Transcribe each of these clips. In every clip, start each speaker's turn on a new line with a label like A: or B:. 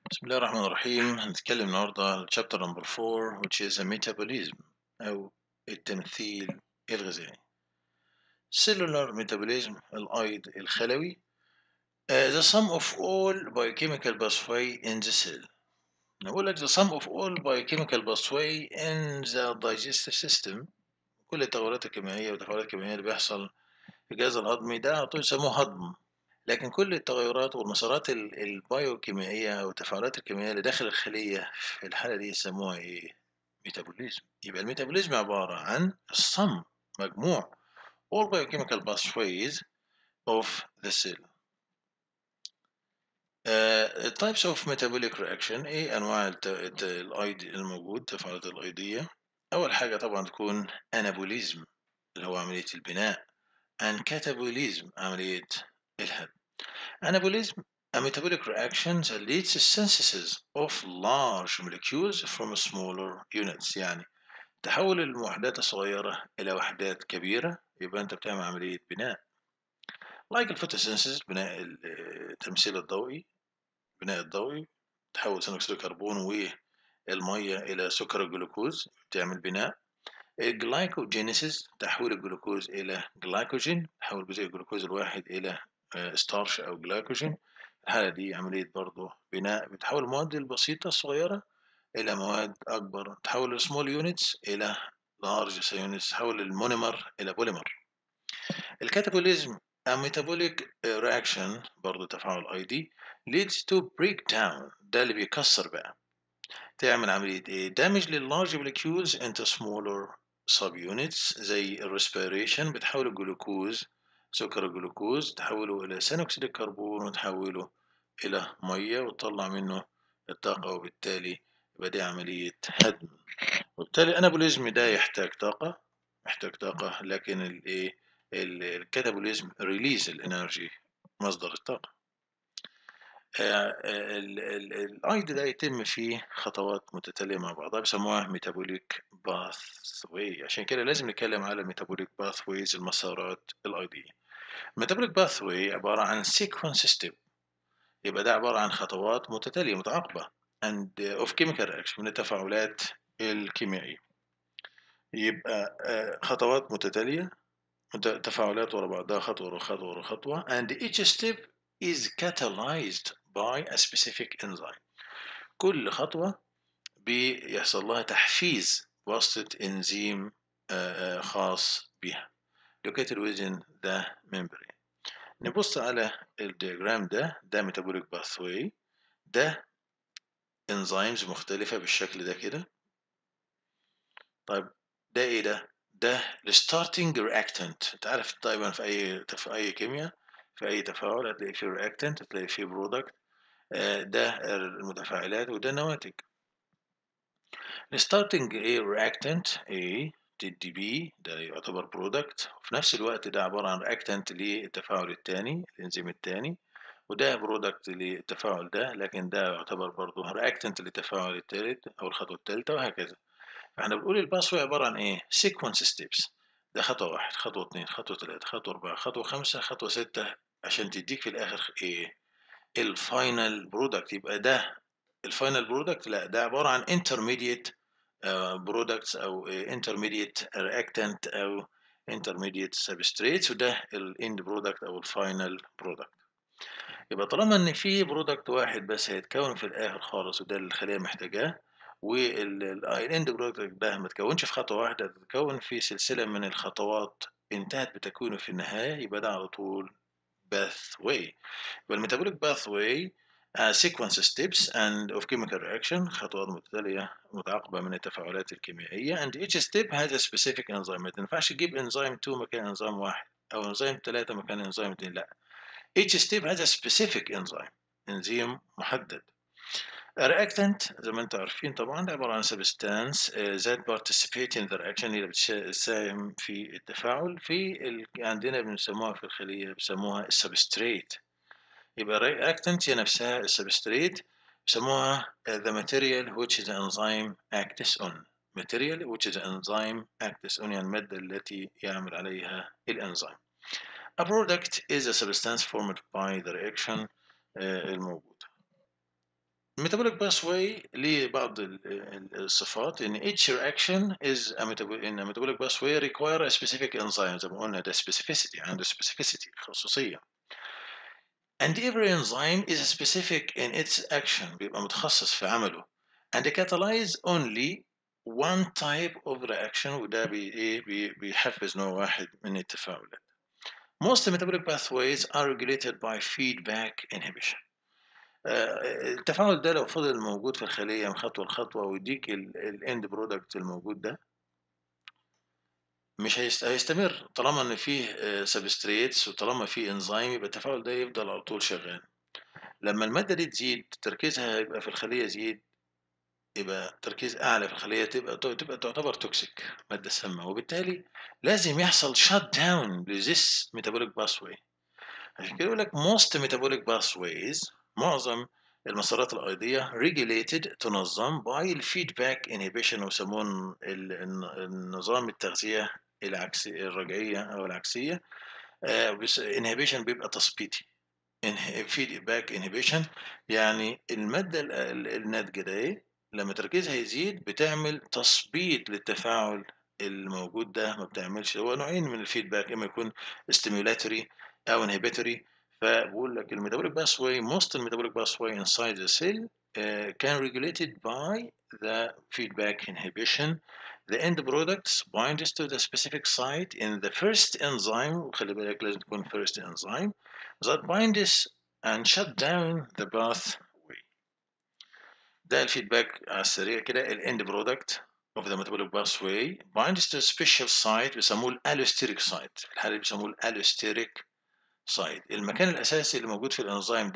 A: بسم الله الرحمن الرحيم. هنتكلم النهاردة على chapter number 4 which is a metabolism أو التمثيل الغذائي. cellular metabolism الأيض الخلوي the sum of all biochemical pathway in the cell. نقول لك the sum of all biochemical pathway in the digestive system. كل التغيرات الكيميائية والتفاعلات الكيميائية اللي بيحصل في الجهاز الهضمي ده على طول يسموه هضم. لكن كل التغيرات والمسارات البايوكيميائية أو التفاعلات الكيميائية اللي داخل الخلية في الحالة دي يسموها إيه؟ ميتابوليزم. يبقى الميتابوليزم عبارة عن الصم مجموع all biochemical pathways of the cell. types of metabolic reaction إيه أنواع الأيض الموجود التفاعلات الأيضية. أول حاجة طبعا تكون أنابوليزم اللي هو عملية البناء and catabolism عملية الهدم. Anabolism, a metabolic reaction that leads to synthesis of large molecules from smaller units. يعني تحول الوحدات الصغيرة إلى وحدات كبيرة، يبقى أنت بتعمل عملية بناء. Like الفوتوسينثيسيس بناء التمثيل الضوئي، بناء الضوئي تحول ثاني أكسيد الكربون والمية إلى سكر الجلوكوز تعمل بناء. الجلايكوجينيسيس تحويل الجلوكوز إلى جلايكوجين، تحول جزيء الجلوكوز الواحد إلى ستارش أو جلايكوجين. الحالة دي عملية برضه بناء، بتحول المواد البسيطة الصغيرة إلى مواد أكبر، تحول السمول يونتس إلى لارج يونتس، تحول المونيمر إلى بوليمر. الكاتابوليزم a metabolic reaction برضه تفاعل أيضي leads to breakdown، ده اللي بيكسر بقى، تعمل عملية إيه؟ damage للlarge molecules into smaller subunits زي الريسبيريشن، بتحول الجلوكوز سكر الجلوكوز تحوله إلى ثاني أكسيد الكربون وتحوله إلى مية وتطلع منه الطاقة، وبالتالي يبقى دي عملية هدم. وبالتالي الأنابوليزم ده يحتاج طاقة، محتاج طاقة، لكن الإيه الكاتابوليزم ريليز الإنرجي مصدر الطاقة. الايض ده يتم فيه خطوات متتالية مع بعضها بيسموها ميتابوليك باث واي. عشان كده لازم نتكلم على ميتابوليك باث ويز، المسارات الايضية. الميتابوليك باث واي عبارة عن سيكونس ستيب، يبقى ده عبارة عن خطوات متتالية متعاقبة and of chemical reaction من التفاعلات الكيميائية. يبقى خطوات متتالية، تفاعلات ورا بعضها خطوة ورا خطوة ورا خطوة and each step is catalyzed by a specific enzyme. كل خطوة بيحصل لها تحفيز بواسطة إنزيم خاص بها located within the membrane. نبص على الدياجرام ده metabolic pathway، ده enzymes مختلفة بالشكل ده كده. طيب ده ايه ده الستارتنج reactant. انت عارف طيب في اي كيمياء في اي تفاعل هتلاقي فيه reactant، هتلاقي فيه product. ده المتفاعلات وده النواتج. الستارتنج A reactant A تدي B، ده يعتبر برودكت، وفي نفس الوقت ده عبارة عن reactant للتفاعل الثاني الإنزيم الثاني، وده برودكت للتفاعل ده، لكن ده يعتبر برضه reactant للتفاعل الثالث أو الخطوة الثالثة وهكذا. فاحنا بنقول الباسوي عبارة عن إيه؟ sequence steps. ده خطوة واحد، خطوة اتنين، خطوة تلاتة، خطوة أربعة، خطوة خمسة، خطوة ستة، عشان تديك في الآخر إيه؟ الفاينل برودكت. يبقى ده الفاينل برودكت، لا ده عبارة عن intermediate برودكتس او intermediate reactant او intermediate substrates، وده الاند برودكت او الفاينل برودكت. يبقى طالما ان في برودكت واحد بس هيتكون في الاخر خالص وده اللي الخليه محتاجاه، والاند برودكت ده ما تكونش في خطوه واحده، تتكون في سلسله من الخطوات انتهت بتكوينه في النهايه، يبقى ده على طول باث واي. يبقى الميتابوليك باث واي sequence steps and of chemical reaction، خطوات متتالية متعاقبة من التفاعلات الكيميائية and each step has a specific enzyme. ما تنفعش تجيب انزيم 2 مكان انزيم واحد أو انزيم 3 مكان انزيم 2، لا. each step has a specific enzyme، انزيم محدد. reactant زي ما انتم عارفين طبعا ده عبارة عن substance that participate in the reaction، اللي بتساهم في التفاعل عندنا بنسموها في الخلية بيسموها السبستريت. يبقى reactant هي نفسها السبستريت، بيسموها the material which the enzyme acts on. material which the enzyme acts on يعني المادة التي يعمل عليها الإنزيم. A product is a substance formed by the reaction الموجود. metabolic pathway ليه بعض الصفات إن each reaction is in a metabolic pathway require a specific enzyme زي ما قلنا ده specificity عنده specificity خصوصية. And every enzyme is specific in its action بيبقى متخصص في عمله and catalyze only one type of reaction وده بيحفز نوع واحد من التفاعلات. Most metabolic pathways are regulated by feedback inhibition. التفاعل ده لو فضل موجود في الخلية من خطوة لخطوة ويديك الاند برودكت الموجود ده مش هيستمر طالما ان فيه سبستريتس وطالما فيه انزيم يبقى التفاعل ده يفضل على طول شغال. لما المادة دي تزيد تركيزها يبقى في الخلية يزيد يبقى تركيز أعلى في الخلية تبقى تعتبر توكسيك مادة سامة وبالتالي لازم يحصل shut down لذيس metabolic pathway. عشان كده يقول لك most metabolic pathways معظم المسارات الأيضية regulated تنظم by الفيدباك inhibition ويسمون النظام التغذية الرجعية أو العكسية. inhibition بيبقى تثبيطي feedback inhibition يعني المادة الناتجة ده لما تركيزها يزيد بتعمل تثبيط للتفاعل الموجود ده ما بتعملش. هو نوعين من الفيدباك اما يكون stimulatory او inhibitory. فبقول لك الميتابوليك باثواي most الميتابوليك باثواي inside the cell can regulated by the feedback inhibition. The end products binds to the specific site in the first enzyme وخلي بالك لازم تكون first enzyme that binds and shut down the pathway. ده الفيدباك على السريع كده الاند برودكت of the metabolic pathway binds to a special site بيسموه الالوستيريك سايت. في الحالة دي بيسموه الالوستيريك سايت. المكان الأساسي اللي موجود في الانزيم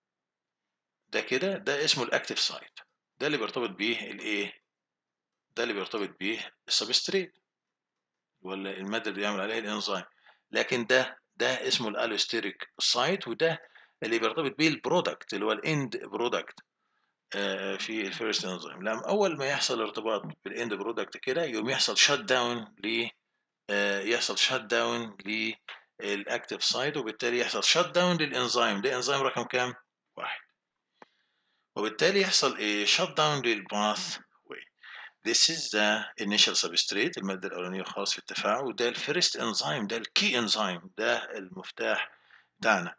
A: ده كده ده اسمه الاكتيف سايت. ده اللي بيرتبط بيه الايه؟ ده اللي بيرتبط بيه السبستريت ولا المادة اللي بيعمل عليها الانزيم. لكن ده اسمه الالوستيريك سايت وده اللي بيرتبط بيه البرودكت اللي هو الاند برودكت في الفيرست انزيم. لما اول ما يحصل ارتباط بالاند برودكت كده يقوم يحصل شات داون يحصل شات داون للاكتيف سايت وبالتالي يحصل شات داون للانزيم. ده انزيم رقم كام؟ واحد. وبالتالي يحصل ايه؟ شات داون للباث واي. This is the initial substrate المادة الأولانية خاص في التفاعل وده الفيرست انزيم ده الكي انزيم ده المفتاح بتاعنا.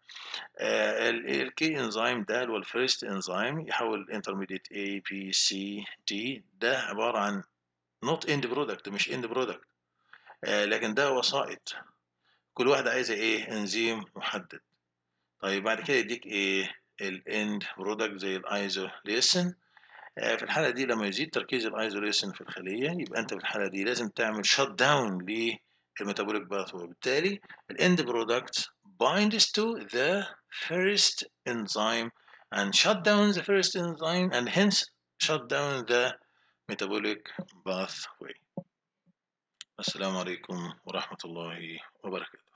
A: الكي انزيم ده اللي هو الفيرست انزيم يحول انترميديت A B C D. ده عبارة عن not end product مش end product لكن ده وسائط كل واحدة عايزة ايه؟ انزيم محدد. طيب بعد كده يديك ايه؟ الاند برودكت زي الايزوليسين. في الحالة دي لما يزيد تركيز الايزوليسين في الخلية يبقى انت في الحالة دي لازم تعمل شات داون للميتابوليك باثوي وبالتالي الاند برودكت binds to the first enzyme and shut down the first enzyme and hence shut down the metabolic pathway. السلام عليكم ورحمة الله وبركاته.